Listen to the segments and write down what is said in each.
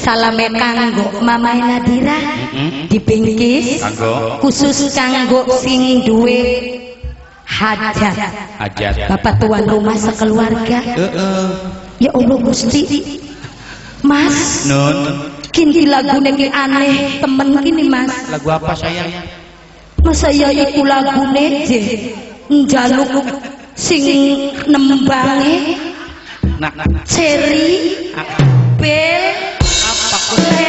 salame kanggo Mamae Nadira dipingkis khusus kanggo sing duwe hajat bapak tuan rumah sekeluarga. Ya Allah Gusti Mas Nun kini lagu niki aneh temen kini Mas. Lagu apa sayang? Mas saya iku lagu je njaluk sing nembange Cherry Bel apa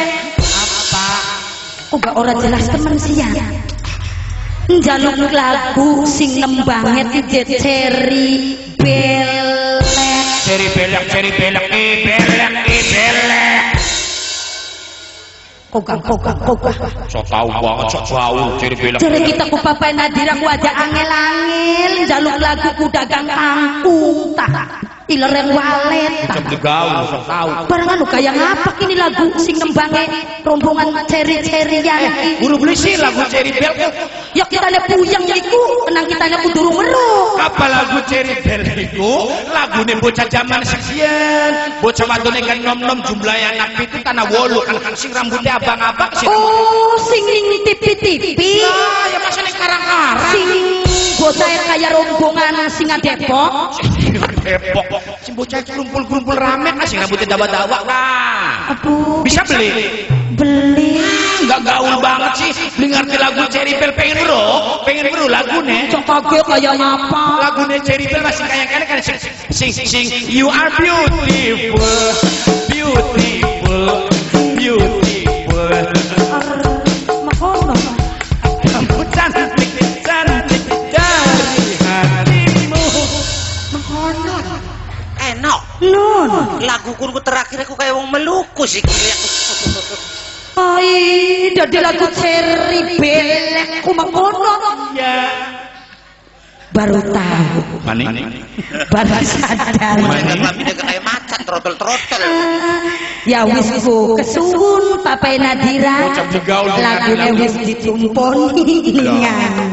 kok gak ora jelas temen sih ya. Njaluk lagu sing nembange Cherry Bel Cherry belek Kokang. Sok tahu banget, sok gaul, Cherry belek. Jare kita ku Bapak Nadira ku aja angel-angel njaluk lagu ku dagang kampung tak. Ilereng walet. Sok gaul, sok tahu. Barang anu kaya ngapa kini lagu sing nembange rombongan Cherry-Cherryan iki. Guru beli sih lagu Cherry Bel. Ya kitane puyeng iku, kenang kitane kudu weruh. Apa lagu Cherry Bel iku? Lagune bocah zaman sekian. Bocah wadone kan nom-nom jumlahe anak itu tanah 8 kan sing rambutnya abang-abang sing. Oh, sing ning tipi-tipi. Nah, ya masane karang-karang. Sing bocah kaya rombongan singa Depok. Depok. Sing bocah kumpul-kumpul rame kan sing rambutnya dawa-dawa. Nah. Aduh, bisa beli. Enggak gaul banget sih. Beli ngerti lagu Cherry Bel pengen bro lagune. Cok kaget kaya ngapa? Lagune Cherry Bel masih kayak kan sing you are beautiful. Makono. Kamu cantik dari hatimu. Makono. Enak. Nun. Lagu kurku terakhir aku kayak wong meluku sih. Ai, dadi lagu Cherry Bel ku makono. Ya. Baru tahu. Mani. Baru sadar. Tapi kayak macan trotol. Ya wis ku kesuwun Bapak Nadira. Lagune wis ditumponi lingan.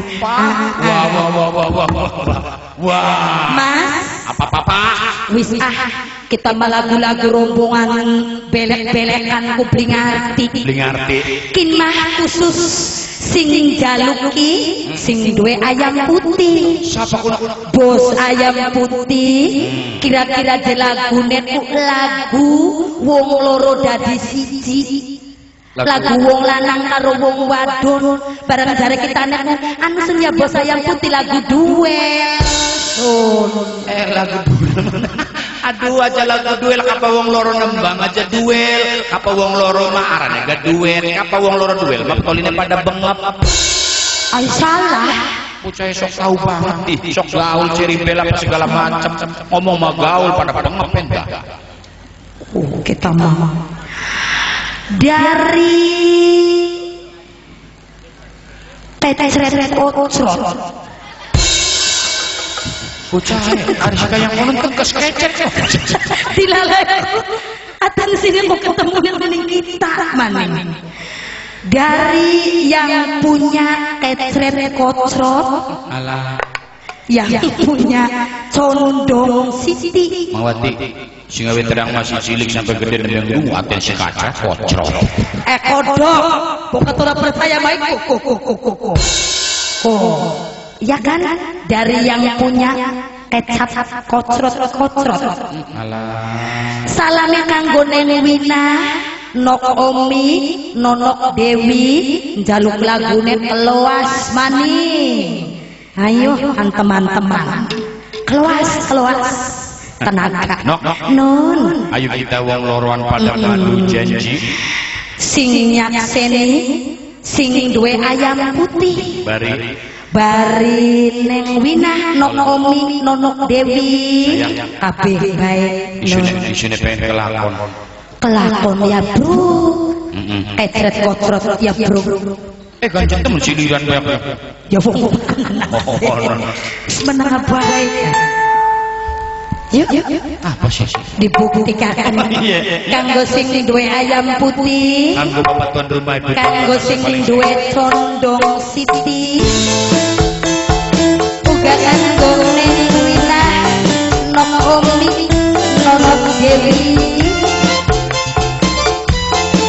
Wah. Mas, Apa? wis kita lagu-lagu rombongan belek-belekan ku beli ngarti. Kin mah khusus sing jaluki sing duwe ayam putih. Siapa kuna? Bos ayam putih kira-kira lagune ku lagu wong loro dadi siji. Lagu wong lanang karo wong wadon bareng jare kita nek anu sen ya bos ayam putih lagu duel. Lagu duel. Aduh aja lagu duel apa wong loro nembang aja duel. Apa wong loro mah arane gak duel. Apa wong loro duel mah toline pada bengep. Ay salah. Bocah sok tahu banget. Sok gaul Cherry Bel apa segala macam. Ngomong mah gaul pada bengep enggak. Kita mah dari Tetret Ocrot. Bocah harus kayak ngono tegas kecet. Dilalai. Atan sini mau ketemu dengan kita maning. Dari yang punya Tetret Ocrot. Alah. Yang punya Condong Siti. Mawati sing awe terang masih cilik sampai gede dan yang aten si kaca kocrot. Kodok, pokoknya ora percaya baik kok. Ya kan? Dari yang punya kecap kocrot. Alah. Salame kanggo Nene Wina, Nok Omi, Nonok Dewi, njaluk lagune keluas maning. Ayo teman-teman. Keluas. Tenaga. Nun. Ayo kita wong loroan pada ngadu janji. Sing nyakseni sing duwe ayam putih. Bari Neng Wina, Nok Omi, Nonok Dewi. Kabeh bae. Isune pengen Kelakon ya, Bro. Kecret kocrot ya, Bro. Ganjeng temen siliran banyak. Ya wong menang baik. Yuk. Apa sih? Dibuktikan. Kanggo sing duwe ayam putih. Kanggo bapak tuan rumah ibu. Kanggo sing duwe Condong Siti. Uga kanggo Neni Wina, Nok Omi, Nonok Dewi.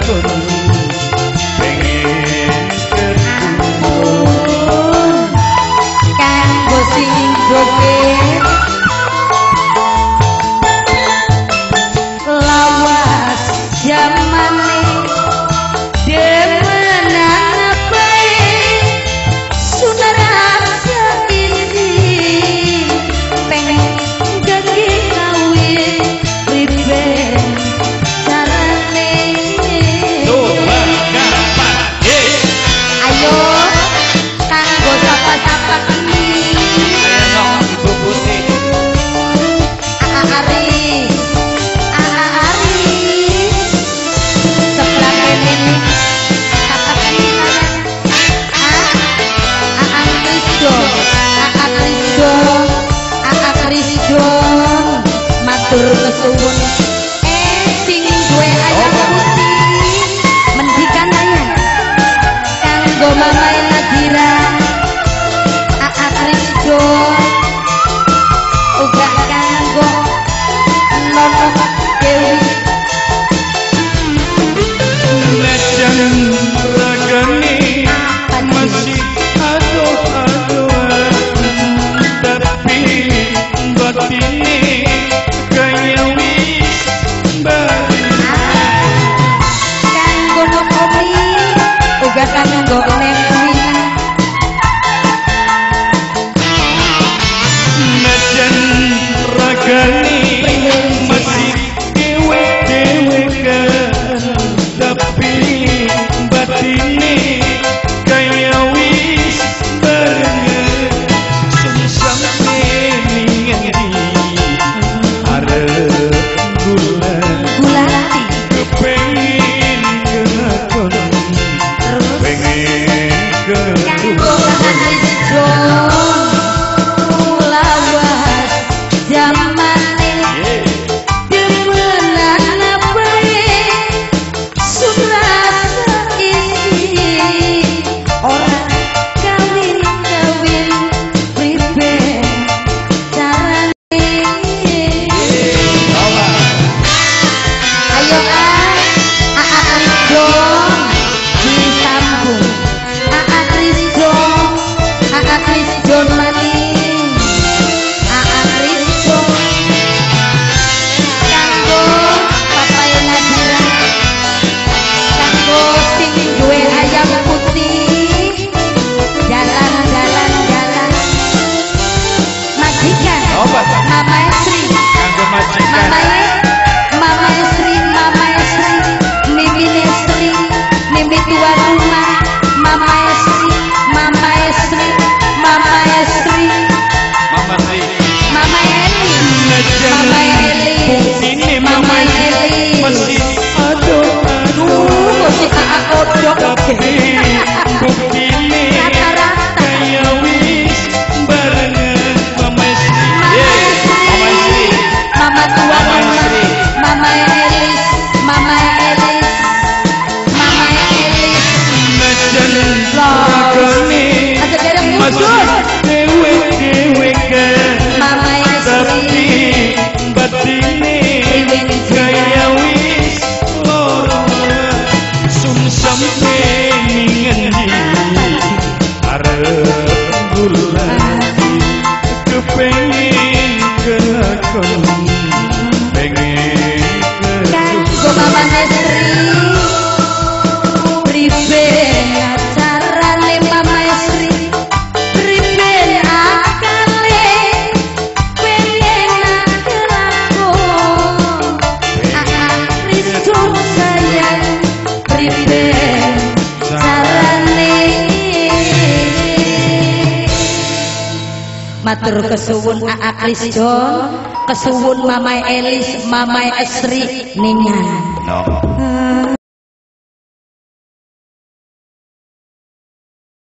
Matur kesuwun Aa Krisjon, kesuwun Mamai Elis, Mamai Esri ningan. No.